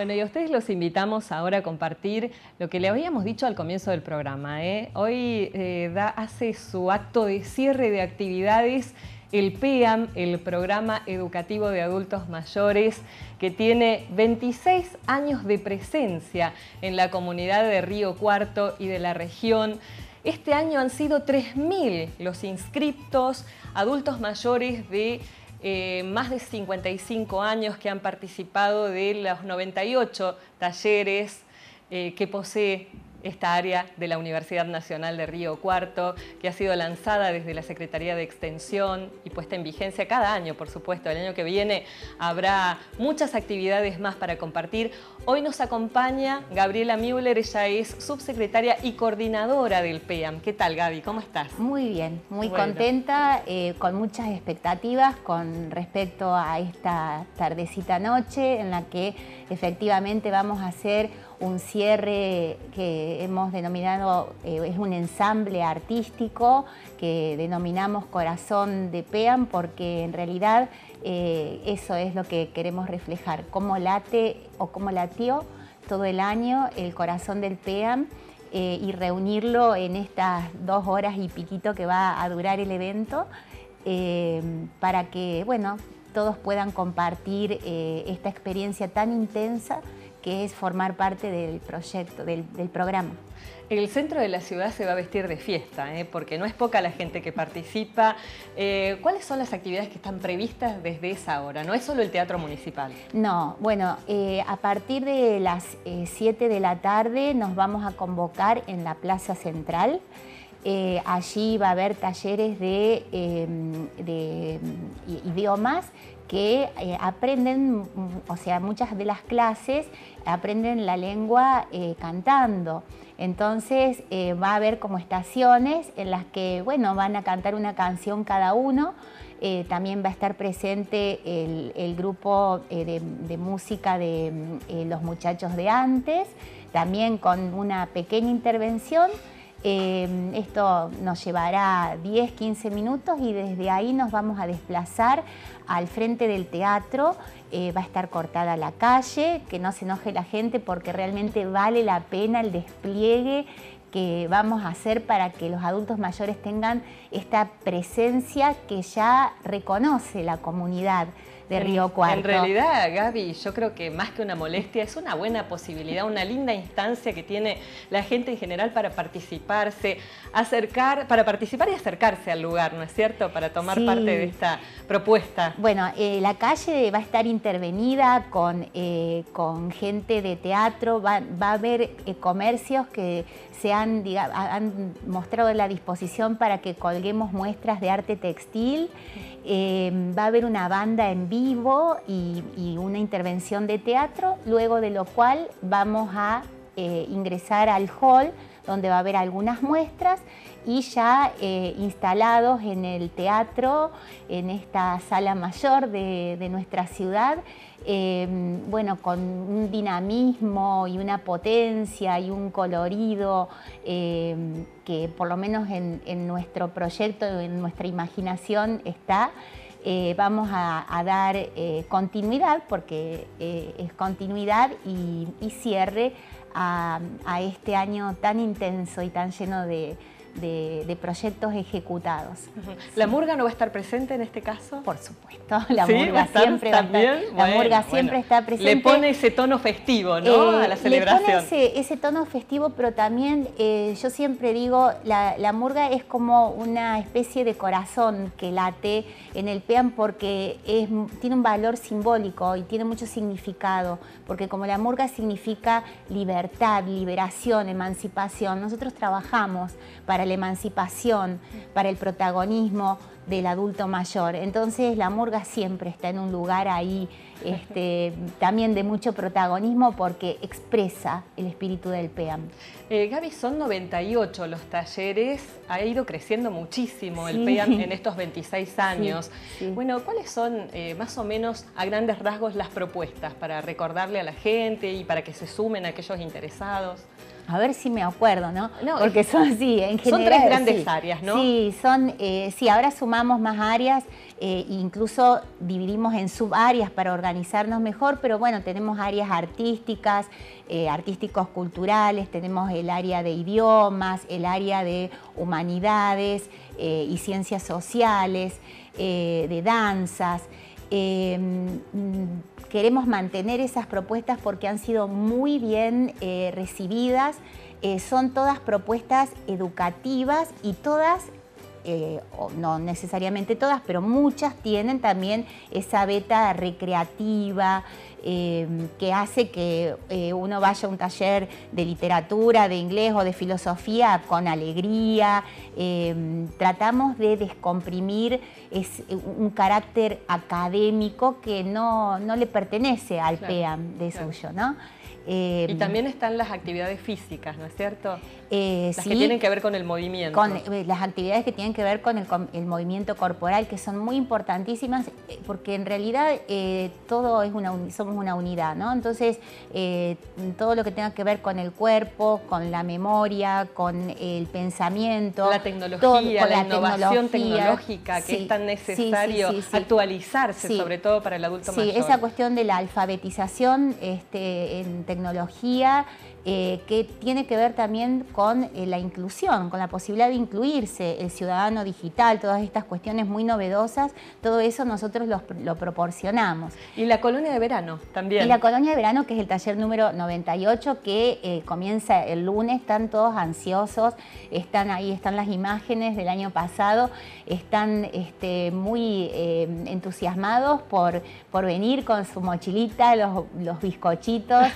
Bueno, y a ustedes los invitamos ahora a compartir lo que le habíamos dicho al comienzo del programa. Hoy hace su acto de cierre de actividades el PEAM, el Programa Educativo de Adultos Mayores, que tiene 26 años de presencia en la comunidad de Río Cuarto y de la región. Este año han sido 3.000 los inscriptos, adultos mayores de más de 55 años que han participado de los 98 talleres que posee esta área de la Universidad Nacional de Río Cuarto, que ha sido lanzada desde la Secretaría de Extensión y puesta en vigencia cada año, por supuesto. El año que viene habrá muchas actividades más para compartir. Hoy nos acompaña Gabriela Müller, ella es subsecretaria y coordinadora del PEAM. ¿Qué tal, Gaby? ¿Cómo estás? Muy bien, muy contenta, con muchas expectativas con respecto a esta tardecita noche en la que efectivamente vamos a hacer un cierre que hemos denominado, es un ensamble artístico que denominamos Corazón de PEAM, porque en realidad eso es lo que queremos reflejar, cómo late o cómo latió todo el año el corazón del PEAM y reunirlo en estas 2 horas y piquito que va a durar el evento para que, bueno, todos puedan compartir esta experiencia tan intensa que es formar parte del proyecto, del programa. El centro de la ciudad se va a vestir de fiesta, porque no es poca la gente que participa. ¿Cuáles son las actividades que están previstas desde esa hora? No es solo el Teatro Municipal. No, bueno, a partir de las 7 de la tarde nos vamos a convocar en la Plaza Central. Allí va a haber talleres de idiomas que aprenden, o sea, muchas de las clases aprenden la lengua cantando. Entonces va a haber como estaciones en las que, bueno, van a cantar una canción cada uno. También va a estar presente el grupo de música de los muchachos de antes, también con una pequeña intervención. Esto nos llevará 10-15 minutos y desde ahí nos vamos a desplazar al frente del teatro. Va a estar cortada la calle, que no se enoje la gente porque realmente vale la pena el despliegue que vamos a hacer para que los adultos mayores tengan esta presencia que ya reconoce la comunidad de Río Cuarto. En realidad, Gaby, yo creo que más que una molestia es una buena posibilidad, una linda instancia que tiene la gente en general para participar y acercarse al lugar, ¿no es cierto?, para tomar parte de esta propuesta. Bueno, la calle va a estar intervenida con gente de teatro, va a haber comercios que se han mostrado la disposición para que colguemos muestras de arte textil. Va a haber una banda en vivo y una intervención de teatro, luego de lo cual vamos a ingresar al hall donde va a haber algunas muestras y ya instalados en el teatro, en esta sala mayor de nuestra ciudad, bueno, con un dinamismo y una potencia y un colorido que por lo menos en nuestro proyecto, en nuestra imaginación está. Vamos a dar continuidad, porque es continuidad y cierre a este año tan intenso y tan lleno de proyectos ejecutados. ¿La murga no va a estar presente en este caso? Por supuesto, la murga siempre va a estar, la murga siempre está presente. Le pone ese tono festivo, ¿no?, a la celebración. Le pone ese tono festivo, pero también yo siempre digo, la murga es como una especie de corazón que late en el PEAM porque tiene un valor simbólico y tiene mucho significado, porque como la murga significa libertad, liberación, emancipación, nosotros trabajamos para la emancipación, para el protagonismo del adulto mayor. Entonces la murga siempre está en un lugar ahí también de mucho protagonismo porque expresa el espíritu del PEAM. Gaby, son 98 los talleres, ha ido creciendo muchísimo el PEAM en estos 26 años. Sí. Bueno, ¿cuáles son más o menos a grandes rasgos las propuestas para recordarle a la gente y para que se sumen aquellos interesados? A ver si me acuerdo, ¿no? No, porque son así, en general. Son 3 grandes áreas, ¿no? Sí, sí, ahora sumamos más áreas, incluso dividimos en subáreas para organizarnos mejor, pero bueno, tenemos áreas artísticas, artísticos culturales, tenemos el área de idiomas, el área de humanidades y ciencias sociales, de danzas. Queremos mantener esas propuestas porque han sido muy bien recibidas. Son todas propuestas educativas y todas, no necesariamente todas, pero muchas tienen también esa beta recreativa que hace que uno vaya a un taller de literatura, de inglés o de filosofía con alegría. Tratamos de descomprimir un carácter académico que no le pertenece al PEAM de suyo, ¿no? Y también están las actividades físicas, ¿no es cierto? Las sí, que tienen que ver con el movimiento. Con las actividades que tienen que ver con el movimiento corporal, que son muy importantísimas, porque en realidad todo es somos una unidad, ¿no? Entonces, todo lo que tenga que ver con el cuerpo, con la memoria, con el pensamiento. La tecnología, la innovación tecnológica, que es tan necesario actualizarse, sobre todo para el adulto mayor. Sí, esa cuestión de la alfabetización en tecnología, que tiene que ver también con la inclusión, con la posibilidad de incluirse, el ciudadano digital, todas estas cuestiones muy novedosas, todo eso nosotros lo proporcionamos. Y la colonia de verano también. Y la colonia de verano, que es el taller número 98, que comienza el lunes, están todos ansiosos, ahí están las imágenes del año pasado, están muy entusiasmados por venir con su mochilita, los bizcochitos,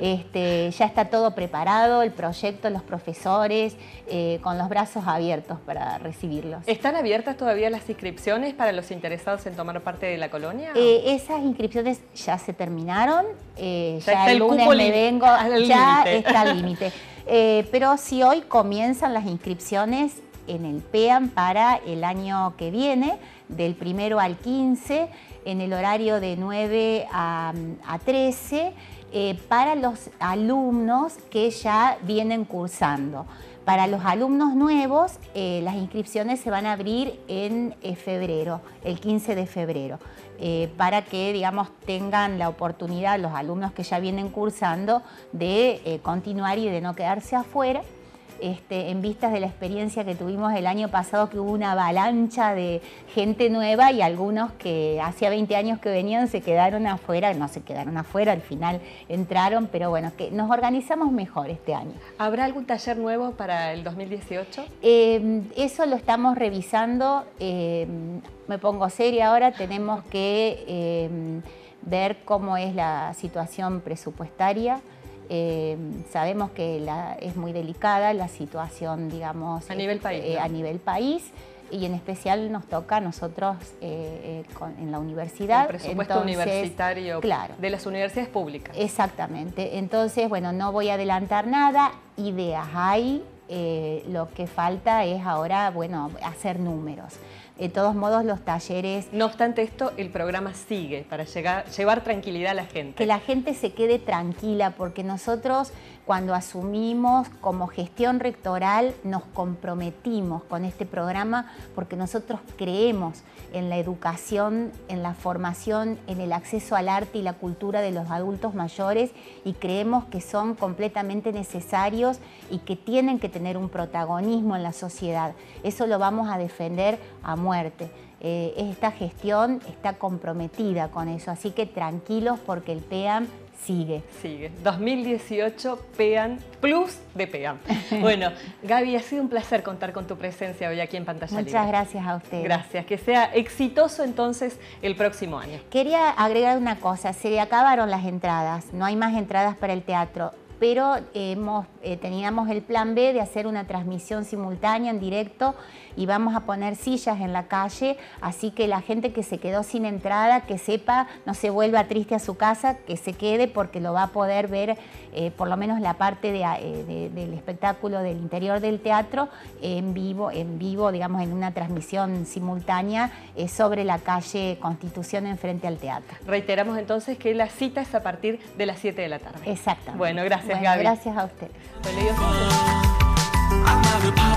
ya está todo preparado, el proyecto, los profesores, con los brazos abiertos para recibirlos. ¿Están abiertas todavía las inscripciones para los interesados en tomar parte de la colonia? Esas inscripciones ya se terminaron, ya el lunes me vengo, ya está al límite. Pero si hoy comienzan las inscripciones en el PEAM para el año que viene, del 1 al 15, en el horario de 9 a 13, para los alumnos que ya vienen cursando. Para los alumnos nuevos, las inscripciones se van a abrir en febrero, el 15 de febrero, para que, digamos, tengan la oportunidad los alumnos que ya vienen cursando de continuar y de no quedarse afuera. En vistas de la experiencia que tuvimos el año pasado, que hubo una avalancha de gente nueva y algunos que hacía 20 años que venían se quedaron afuera, no se quedaron afuera, al final entraron, pero bueno, que nos organizamos mejor este año. ¿Habrá algún taller nuevo para el 2018? Eso lo estamos revisando, me pongo seria ahora, tenemos que ver cómo es la situación presupuestaria. Sabemos que es muy delicada la situación, digamos, a nivel país, ¿no? A nivel país, y en especial nos toca a nosotros en la universidad. El presupuesto universitario, claro, de las universidades públicas. Exactamente. Entonces, bueno, no voy a adelantar nada, ideas hay, lo que falta es ahora, bueno, hacer números. De todos modos, los talleres... No obstante esto, el programa sigue para llevar tranquilidad a la gente. Que la gente se quede tranquila, porque nosotros, cuando asumimos como gestión rectoral, nos comprometimos con este programa porque nosotros creemos en la educación, en la formación, en el acceso al arte y la cultura de los adultos mayores, y creemos que son completamente necesarios y que tienen que tener un protagonismo en la sociedad. Eso lo vamos a defender a muerte. Esta gestión está comprometida con eso, así que tranquilos porque el PEAM sigue. Sigue. 2018 PEAM Plus de PEAM. Bueno, Gaby, ha sido un placer contar con tu presencia hoy aquí en Pantalla Libre. Muchas gracias a ustedes. Gracias. Que sea exitoso entonces el próximo año. Quería agregar una cosa. Se acabaron las entradas. No hay más entradas para el teatro. Pero teníamos el plan B de hacer una transmisión simultánea en directo y vamos a poner sillas en la calle, así que la gente que se quedó sin entrada, que sepa, no se vuelva triste a su casa, que se quede porque lo va a poder ver, por lo menos la parte del espectáculo del interior del teatro, en vivo, digamos, en una transmisión simultánea sobre la calle Constitución enfrente al teatro. Reiteramos entonces que la cita es a partir de las 7 de la tarde. Exactamente. Bueno, gracias. Gracias, bueno, Gaby. Gracias a usted. Soy Leo Santos.